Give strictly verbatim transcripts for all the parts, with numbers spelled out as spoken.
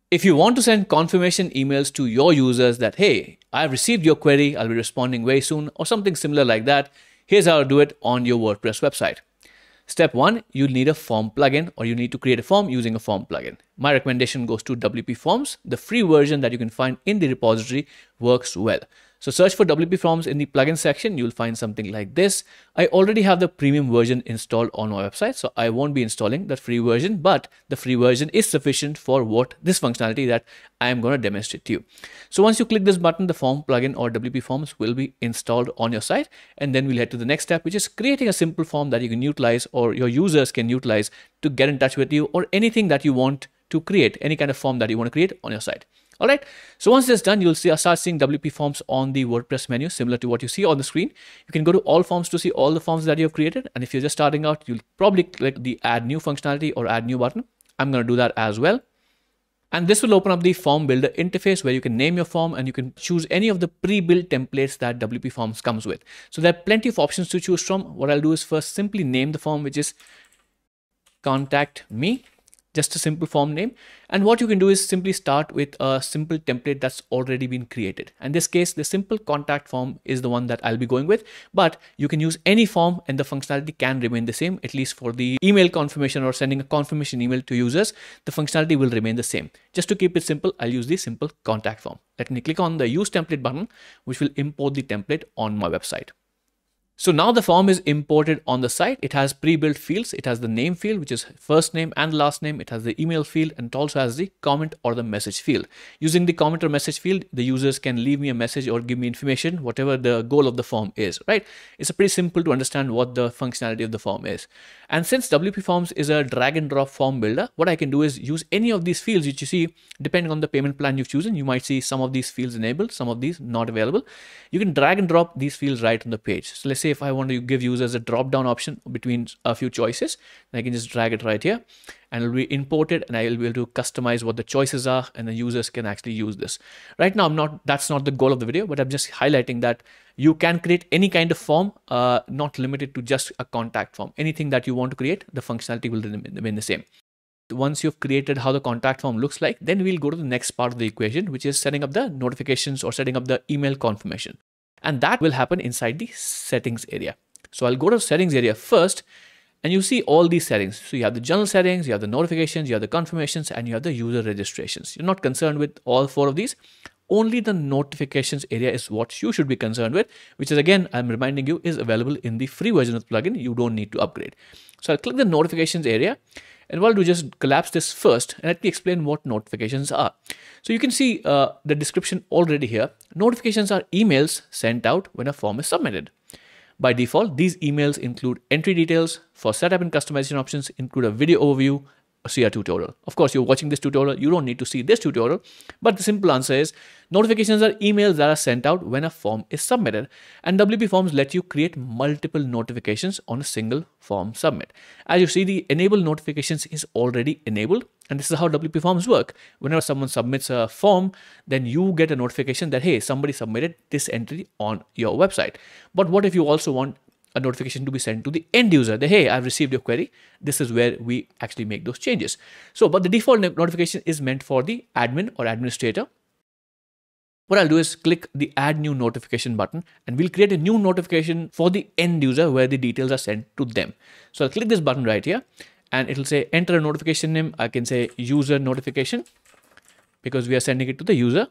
If you want to send confirmation emails to your users that, hey, I've received your query, I'll be responding very soon, or something similar like that, here's how to do it on your WordPress website. Step one, you need a form plugin, or you need to create a form using a form plugin. My recommendation goes to W P Forms. The free version that you can find in the repository works well. So search for W P Forms in the plugin section. You'll find something like this. I already have the premium version installed on my website, so I won't be installing the free version, but the free version is sufficient for what this functionality that I am going to demonstrate to you. So once you click this button, the form plugin or W P Forms will be installed on your site. And then we'll head to the next step, which is creating a simple form that you can utilize, or your users can utilize to get in touch with you, or anything that you want to create, any kind of form that you want to create on your site. All right. So once this is done, you'll see, start seeing W P Forms on the WordPress menu, similar to what you see on the screen. You can go to all forms to see all the forms that you have created. And if you're just starting out, you'll probably click the add new functionality or add new button. I'm going to do that as well. And this will open up the form builder interface where you can name your form and you can choose any of the pre-built templates that W P Forms comes with. So there are plenty of options to choose from. What I'll do is first simply name the form, which is contact me. Just a simple form name. And what you can do is simply start with a simple template that's already been created. In this case, the simple contact form is the one that I'll be going with, but you can use any form and the functionality can remain the same, at least for the email confirmation or sending a confirmation email to users, the functionality will remain the same. Just to keep it simple, I'll use the simple contact form. Let me click on the use template button, which will import the template on my website. So now the form is imported on the site. It has pre-built fields. It has the name field, which is first name and last name. It has the email field, and it also has the comment or the message field. Using the comment or message field, the users can leave me a message or give me information, whatever the goal of the form is, right? It's a pretty simple to understand what the functionality of the form is. And since W P Forms is a drag and drop form builder, what I can do is use any of these fields which you see, depending on the payment plan you've chosen. You might see some of these fields enabled, some of these not available. You can drag and drop these fields right on the page. So let's say if I want to give users a drop down option between a few choices, I can just drag it right here and it'll be imported, and I will be able to customize what the choices are, and the users can actually use this. Right now, I'm not, that's not the goal of the video, but I'm just highlighting that you can create any kind of form, uh, not limited to just a contact form. Anything that you want to create, the functionality will remain the same. Once you've created how the contact form looks like, then we'll go to the next part of the equation, which is setting up the notifications or setting up the email confirmation. And that will happen inside the settings area. So I'll go to settings area first, and you see all these settings. So you have the general settings, you have the notifications, you have the confirmations, and you have the user registrations. You're not concerned with all four of these. Only the notifications area is what you should be concerned with, which is, again, I'm reminding you, is available in the free version of the plugin. You don't need to upgrade. So I'll click the notifications area. And what I'll do, just collapse this first, and let me explain what notifications are. So you can see uh, the description already here. Notifications are emails sent out when a form is submitted. By default, these emails include entry details. For setup and customization options, include a video overview, see a tutorial. Of course, you're watching this tutorial, you don't need to see this tutorial, but the simple answer is notifications are emails that are sent out when a form is submitted, and W P Forms let you create multiple notifications on a single form submit. As you see, the enable notifications is already enabled, and this is how W P Forms work. Whenever someone submits a form, then you get a notification that, hey, somebody submitted this entry on your website. But what if you also want a notification to be sent to the end user that, hey, I've received your query? This is where we actually make those changes. So, but the default notification is meant for the admin or administrator. What I'll do is click the add new notification button, and we'll create a new notification for the end user where the details are sent to them. So I'll click this button right here, and it'll say enter a notification name. I can say user notification because we are sending it to the user.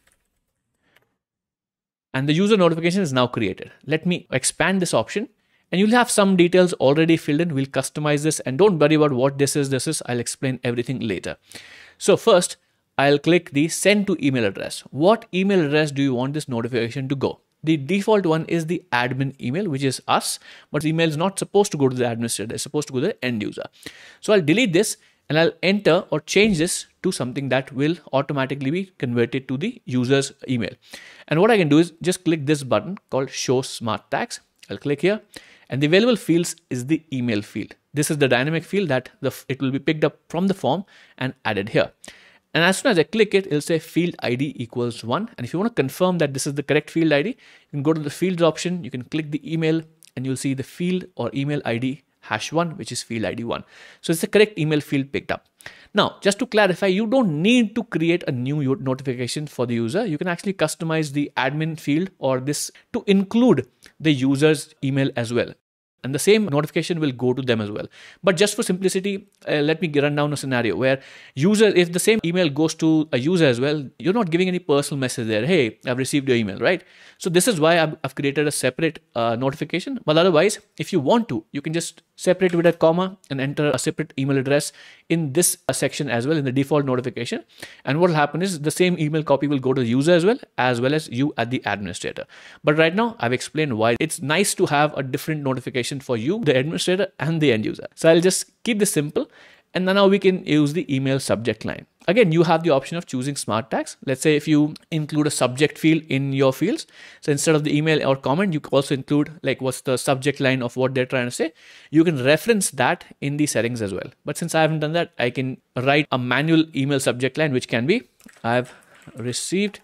And the user notification is now created. Let me expand this option, and you'll have some details already filled in. We'll customize this, and don't worry about what this is. This is, I'll explain everything later. So first, I'll click the send to email address. What email address do you want this notification to go? The default one is the admin email, which is us, but the email is not supposed to go to the administrator. It's supposed to go to the end user. So I'll delete this, and I'll enter or change this to something that will automatically be converted to the user's email. And what I can do is just click this button called show smart tags. I'll click here, and the available fields is the email field. This is the dynamic field that the, it will be picked up from the form and added here. And as soon as I click it, it'll say field I D equals one. And if you want to confirm that this is the correct field I D, you can go to the fields option. You can click the email, and you'll see the field or email I D hash one, which is field I D one. So it's the correct email field picked up. Now, just to clarify, you don't need to create a new notification for the user. You can actually customize the admin field or this to include the user's email as well. And the same notification will go to them as well. But just for simplicity, uh, let me run down a scenario where user, if the same email goes to a user as well, you're not giving any personal message there. Hey, I've received your email, right? So this is why I've, I've created a separate uh, notification. But otherwise, if you want to, you can just separate with a comma and enter a separate email address in this uh, section as well in the default notification. And what will happen is the same email copy will go to the user as well, as well as you at the administrator. But right now I've explained why it's nice to have a different notification for you, the administrator and the end user. So I'll just keep this simple. And then now we can use the email subject line. Again, you have the option of choosing smart tags. Let's say if you include a subject field in your fields. So instead of the email or comment, you can also include like what's the subject line of what they're trying to say. You can reference that in the settings as well. But since I haven't done that, I can write a manual email subject line, which can be, I've received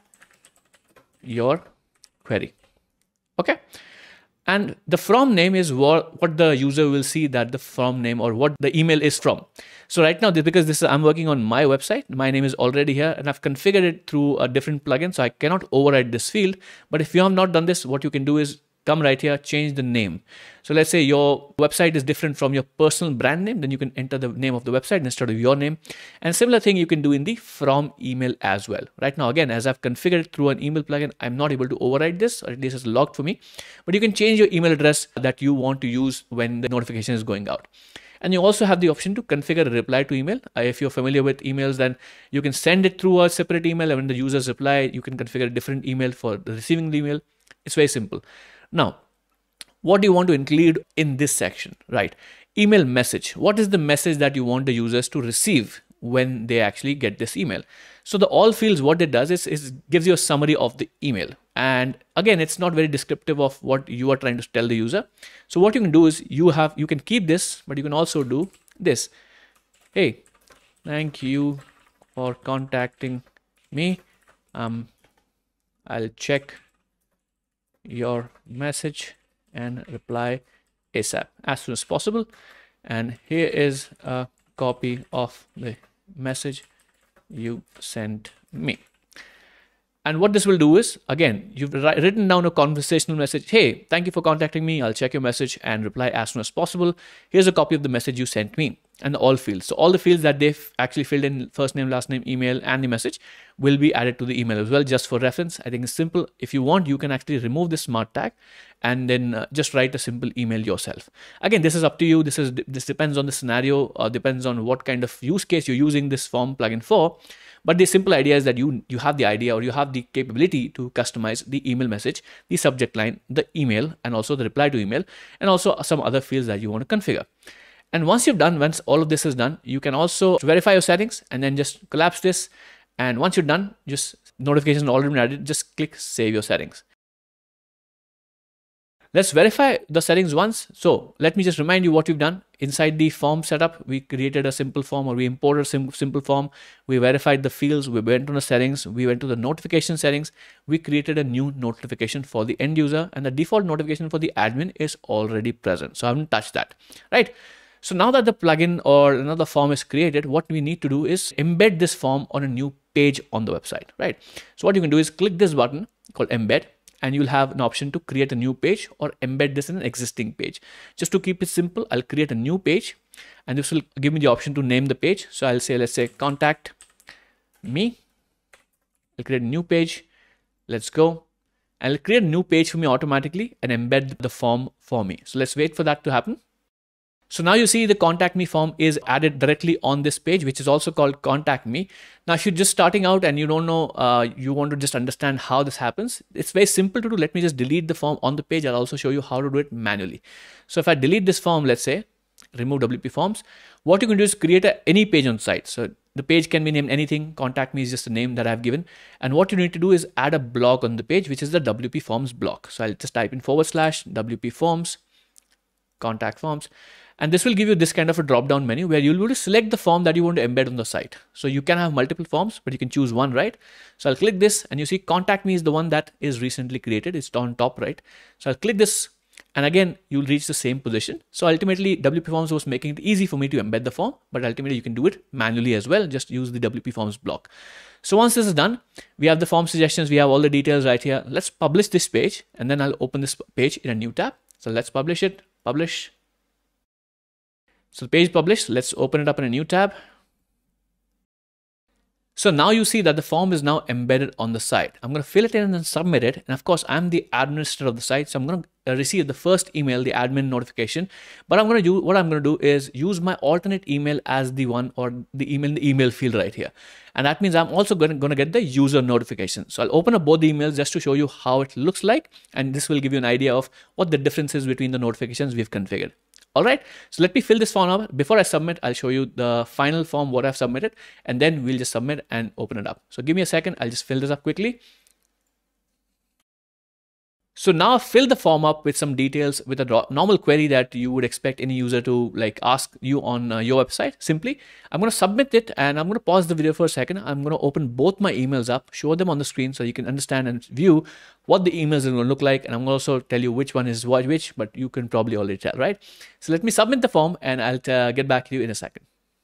your query. Okay. And the from name is what, what the user will see that the from name or what the email is from. So right now, because this is, I'm working on my website, my name is already here and I've configured it through a different plugin. So I cannot override this field. But if you have not done this, what you can do is come right here, change the name. So let's say your website is different from your personal brand name, then you can enter the name of the website instead of your name. And similar thing you can do in the from email as well. Right now, again, as I've configured it through an email plugin, I'm not able to override this, or at least it's logged for me. But you can change your email address that you want to use when the notification is going out. And you also have the option to configure a reply to email. Uh, if you're familiar with emails, then you can send it through a separate email. And when the users reply, you can configure a different email for the receiving the email. It's very simple. Now, what do you want to include in this section, right? Email message. What is the message that you want the users to receive when they actually get this email? So the all fields, what it does is, is gives you a summary of the email. And again, it's not very descriptive of what you are trying to tell the user. So what you can do is you have, you can keep this, but you can also do this. Hey, thank you for contacting me. Um, I'll check your message and reply ASAP, as soon as possible. And here is a copy of the message you sent me. And what this will do is, again, you've written down a conversational message. Hey, thank you for contacting me. I'll check your message and reply as soon as possible. Here's a copy of the message you sent me, and the all fields. So all the fields that they've actually filled in, first name, last name, email, and the message, will be added to the email as well, just for reference. I think it's simple. If you want, you can actually remove this smart tag and then uh, just write a simple email yourself. Again, this is up to you. This is this depends on the scenario, or depends on what kind of use case you're using this form plugin for. But the simple idea is that you you have the idea, or you have the capability to customize the email message, the subject line, the email, and also the reply to email, and also some other fields that you want to configure. And once you've done, once all of this is done, you can also verify your settings and then just collapse this. And once you're done, just notifications already been added, just click save your settings. Let's verify the settings once. So let me just remind you what we've done. Inside the form setup, we created a simple form, or we imported a sim simple form. We verified the fields. We went to the settings. We went to the notification settings. We created a new notification for the end user, and the default notification for the admin is already present. So I haven't touched that, right? So now that the plugin or another form is created, what we need to do is embed this form on a new page on the website, right? So what you can do is click this button called embed, and you'll have an option to create a new page or embed this in an existing page. Just to keep it simple, I'll create a new page, and this will give me the option to name the page. So I'll say, let's say contact me. I'll create a new page. Let's go. I'll create a new page for me automatically and embed the form for me. So let's wait for that to happen. So now you see the contact me form is added directly on this page, which is also called contact me. Now, if you're just starting out and you don't know, uh, you want to just understand how this happens, it's very simple to do. Let me just delete the form on the page. I'll also show you how to do it manually. So if I delete this form, let's say, remove W P forms, what you can do is create a, any page on site. So the page can be named anything. Contact me is just a name that I've given. And what you need to do is add a block on the page, which is the W P forms block. So I'll just type in forward slash W P forms, contact forms. And this will give you this kind of a drop down menu where you'll be able to select the form that you want to embed on the site. So you can have multiple forms, but you can choose one, right? So I'll click this, and you see contact me is the one that is recently created. It's on top, right? So I'll click this, And again, you'll reach the same position. So ultimately, W P Forms was making it easy for me to embed the form, but ultimately you can do it manually as well. Just use the W P Forms block. So once this is done, we have the form suggestions. We have all the details right here. Let's publish this page, and then I'll open this page in a new tab. So let's publish it, publish. So the page published, let's open it up in a new tab. So now you see that the form is now embedded on the site. I'm going to fill it in and then submit it. And of course, I'm the administrator of the site. So I'm going to receive the first email, the admin notification. But I'm going to do, what I'm going to do is use my alternate email as the one, or the email in the email field right here. And that means I'm also going to, going to get the user notification. So I'll open up both the emails just to show you how it looks like. And this will give you an idea of what the difference is between the notifications we've configured. All right, so let me fill this form up. Before I submit, I'll show you the final form, what I've submitted, and then we'll just submit and open it up. So give me a second. I'll just fill this up quickly. So now fill the form up with some details with a normal query that you would expect any user to like ask you on uh, your website. Simply, I'm going to submit it, and I'm going to pause the video for a second. I'm going to open both my emails up, show them on the screen so you can understand and view what the emails are going to look like. And I'm going to also tell you which one is which, but you can probably already tell, right? So let me submit the form, and I'll uh, get back to you in a second.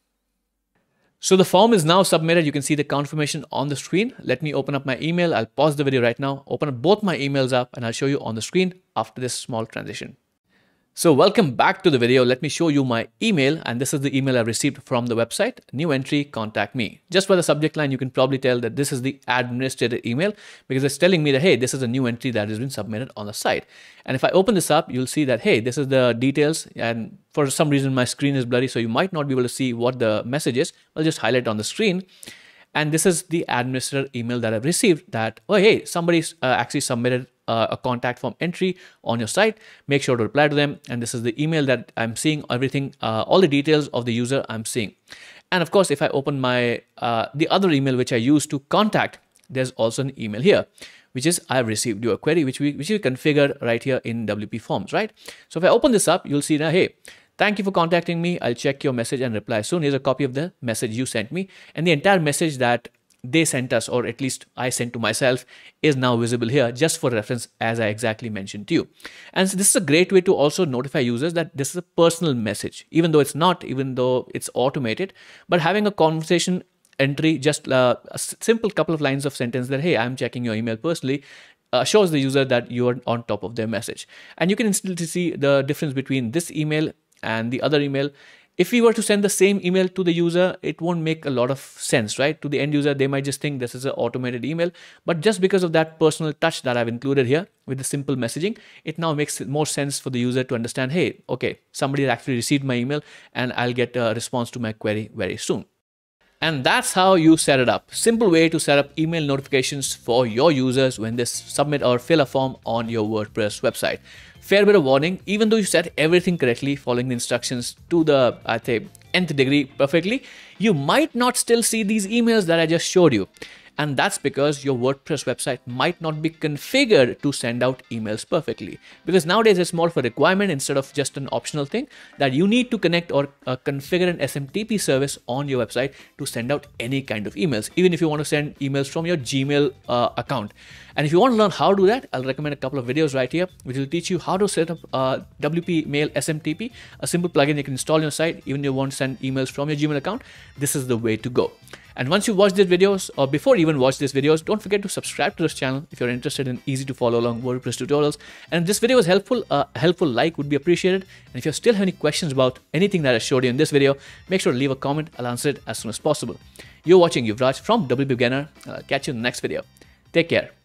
So the form is now submitted. You can see the confirmation on the screen. Let me open up my email. I'll pause the video right now, open up both my emails up, and I'll show you on the screen after this small transition. So welcome back to the video. Let me show you my email, and this is the email I received from the website. New entry, contact me. Just by the subject line, you can probably tell that this is the administrator email, because it's telling me that, hey, this is a new entry that has been submitted on the site. And if I open this up, you'll see that, hey, this is the details. And for some reason, my screen is blurry, so you might not be able to see what the message is. I'll just highlight on the screen. And this is the administrator email that I've received that, oh, hey, somebody's uh, actually submitted uh, a contact form entry on your site. Make sure to reply to them. And this is the email that I'm seeing everything, uh, all the details of the user I'm seeing. And of course, if I open my, uh, the other email, which I use to contact, there's also an email here, which is I've received your query, which we, which we configured right here in W P Forms, right? So if I open this up, you'll see now, hey, thank you for contacting me. I'll check your message and reply soon. Here's a copy of the message you sent me. And the entire message that they sent us, or at least I sent to myself, is now visible here just for reference, as I exactly mentioned to you. And so this is a great way to also notify users that this is a personal message, even though it's not, even though it's automated. But having a conversation entry, just uh, a simple couple of lines of sentence that, hey, I'm checking your email personally, Uh, shows the user that you are on top of their message. And you can instantly see the difference between this email and the other email. If we were to send the same email to the user, it won't make a lot of sense, right? To the end user, they might just think this is an automated email. But just because of that personal touch that I've included here with the simple messaging, it now makes more sense for the user to understand, hey, okay, somebody has actually received my email, and I'll get a response to my query very soon. And that's how you set it up. Simple way to set up email notifications for your users when they submit or fill a form on your WordPress website. Fair bit of warning, even though you set everything correctly, following the instructions to the, I think, nth degree perfectly, you might not still see these emails that I just showed you. And that's because your WordPress website might not be configured to send out emails perfectly. Because nowadays it's more of a requirement instead of just an optional thing, that you need to connect or uh, configure an S M T P service on your website to send out any kind of emails, even if you want to send emails from your Gmail uh, account. And if you want to learn how to do that, I'll recommend a couple of videos right here, which will teach you how to set up uh, W P Mail S M T P, a simple plugin you can install on your site, even if you want to send emails from your Gmail account. This is the way to go. And once you watch these videos, or before you even watch these videos, don't forget to subscribe to this channel if you're interested in easy to follow along WordPress tutorials. And if this video was helpful, a uh, helpful like would be appreciated. And if you still have any questions about anything that I showed you in this video, make sure to leave a comment. I'll answer it as soon as possible. You're watching Yuvraj from W P Beginner. I'll catch you in the next video. Take care.